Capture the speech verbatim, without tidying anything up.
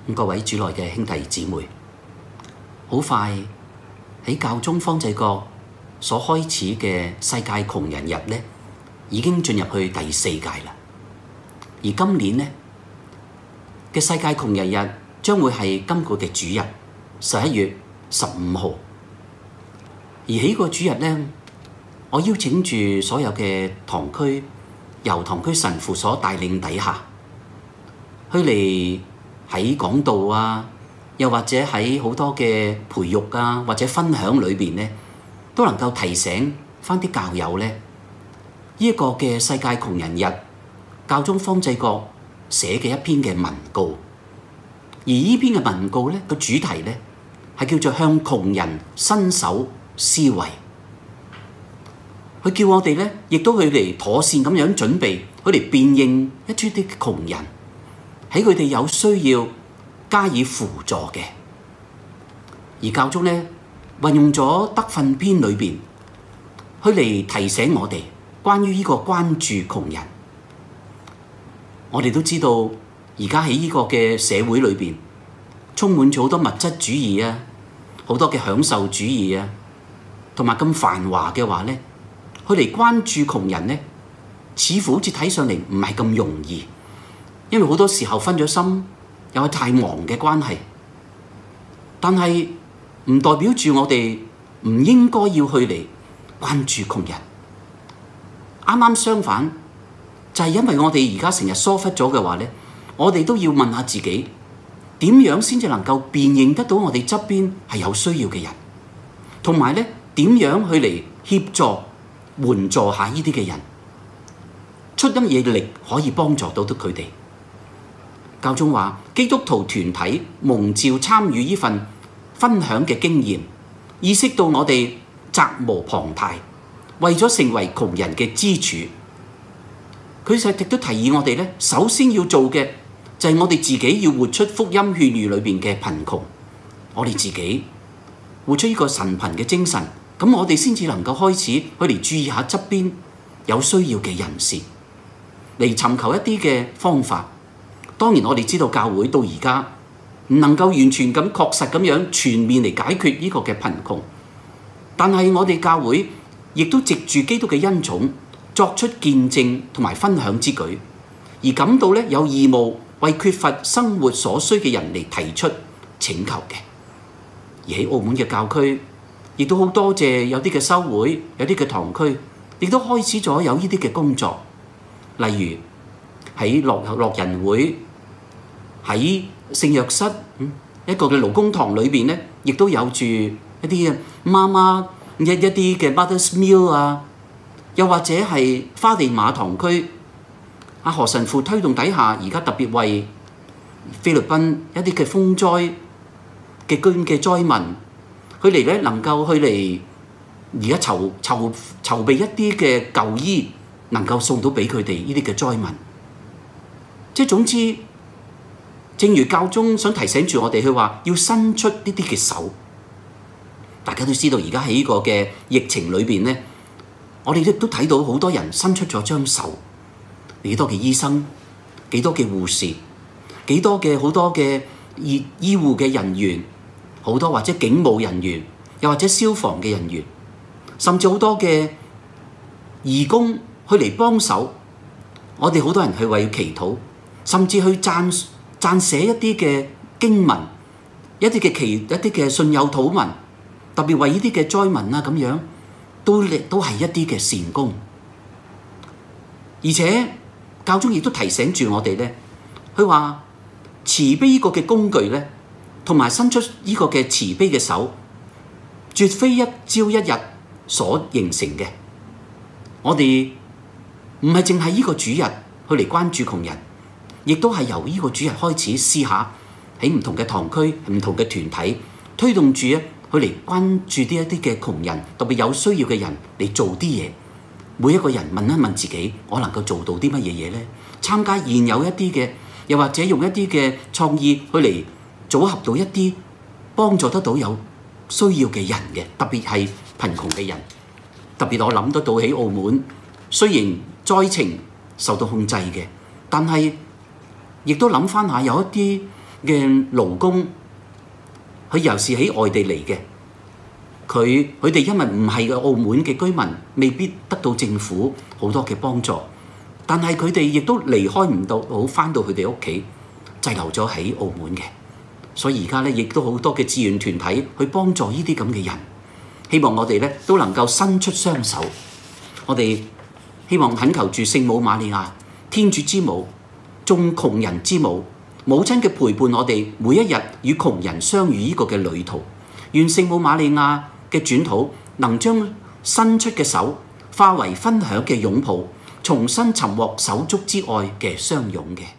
咁各位主內嘅兄弟姊妹，好快喺教宗方濟各所開始嘅世界窮人日呢，已經進入去第四屆啦。而今年呢嘅世界窮人日將會係今個嘅主日，十一月十五號。而喺個主日呢，我邀請住所有嘅堂區由堂區神父所帶領底下，去嚟喺講道啊，又或者喺好多嘅培育啊，或者分享裏邊呢，都能夠提醒翻啲教友呢，呢、這、一個嘅世界窮人日，教宗方濟各寫嘅一篇嘅文告。而呢篇嘅文告呢，個主題呢，係叫做向窮人伸手施惠。佢叫我哋呢，亦都去嚟妥善咁樣準備，去嚟辨認一啲啲窮人喺佢哋有需要加以輔助嘅。而教宗呢，運用咗德訓篇裏邊，去嚟提醒我哋關於呢個關注窮人。我哋都知道，而家喺呢個嘅社會裏邊，充滿咗好多物質主義啊，好多嘅享受主義啊，同埋咁繁華嘅話呢，佢嚟關注窮人呢，似乎好似睇上嚟唔係咁容易，因為好多時候分咗心，又係太忙嘅關係。但係唔代表住我哋唔應該要去嚟關注窮人。啱啱相反，就係因為我哋而家成日疏忽咗嘅話呢，我哋都要問下自己，點樣先至能夠辨認得到我哋側邊係有需要嘅人，同埋呢點樣去嚟協助援助下呢啲嘅人，出乜嘢力可以幫助到到佢哋。教宗話，基督徒團體蒙召參與呢份分享嘅經驗，意識到我哋責無旁貸，為咗成為窮人嘅支柱。佢就亦都提議我哋咧，首先要做嘅就係我哋自己要活出福音勸喻裏邊嘅貧窮，我哋自己活出呢個神貧嘅精神，咁我哋先至能夠開始去嚟注意下側邊有需要嘅人士，嚟尋求一啲嘅方法。當然我哋知道教會到而家唔能夠完全咁確實咁樣全面嚟解決呢個嘅貧窮，但係我哋教會亦都藉住基督嘅恩寵作出見證同埋分享之舉，而感到咧有義務為缺乏生活所需嘅人嚟提出請求嘅。而喺澳門嘅教區，亦都好多謝有啲嘅修會，有啲嘅堂區，亦都開始咗有呢啲嘅工作，例如喺樂樂仁會，喺聖若瑟一個嘅勞工堂裏邊咧，亦都有住一啲嘅媽媽一一啲嘅 Mother's Meal 啊，又或者係花地瑪堂區阿何神父推動底下，而家特別為菲律賓一啲嘅風災嘅居嘅災民，佢哋咧能夠去嚟而家籌籌籌備一啲嘅舊衣，能夠送到俾佢哋呢啲嘅災民。即係總之，正如教宗想提醒住我哋，佢話要伸出呢啲嘅手。大家都知道，而家喺呢個嘅疫情裏邊咧，我哋亦都睇到好多人伸出咗張手。幾多嘅醫生，幾多嘅護士，幾多嘅好多嘅醫醫護嘅人員，好多或者警務人員，又或者消防嘅人員，甚至好多嘅義工去嚟幫手。我哋好多人去為祈禱，甚至去撰撰寫一啲嘅經文，一啲嘅祈一啲嘅信友禱文，特別為呢啲嘅災民啊咁樣，都都係一啲嘅善功。而且教宗亦都提醒住我哋咧，佢話慈悲呢個嘅工具咧，同埋伸出呢個嘅慈悲嘅手，絕非一朝一日所形成嘅。我哋唔係淨係呢個主日去嚟關注窮人，亦都係由呢個主日開始試下喺唔同嘅堂區、唔同嘅團體推動住咧，去嚟關注啲一啲嘅窮人，特別有需要嘅人嚟做啲嘢。每一個人問一問自己，我能夠做到啲乜嘢嘢呢？參加現有一啲嘅，又或者用一啲嘅創意去嚟組合到一啲幫助得到有需要嘅人嘅，特別係貧窮嘅人。特別我諗得到喺澳門，雖然災情受到控制嘅，但係亦都諗翻下有一啲嘅勞工，佢又是喺外地嚟嘅，佢佢哋因為唔係澳門嘅居民，未必得到政府好多嘅幫助，但係佢哋亦都離開唔到，好返到佢哋屋企，滯留咗喺澳門嘅。所以而家咧，亦都好多嘅志願團體去幫助呢啲咁嘅人，希望我哋咧都能夠伸出雙手。我哋希望懇求住聖母瑪利亞，天主之母，眾窮人之母，母親嘅陪伴我哋每一日與窮人相遇呢個嘅旅途。願聖母瑪利亞嘅轉禱能將伸出嘅手化為分享嘅擁抱，重新尋獲手足之愛嘅相擁嘅。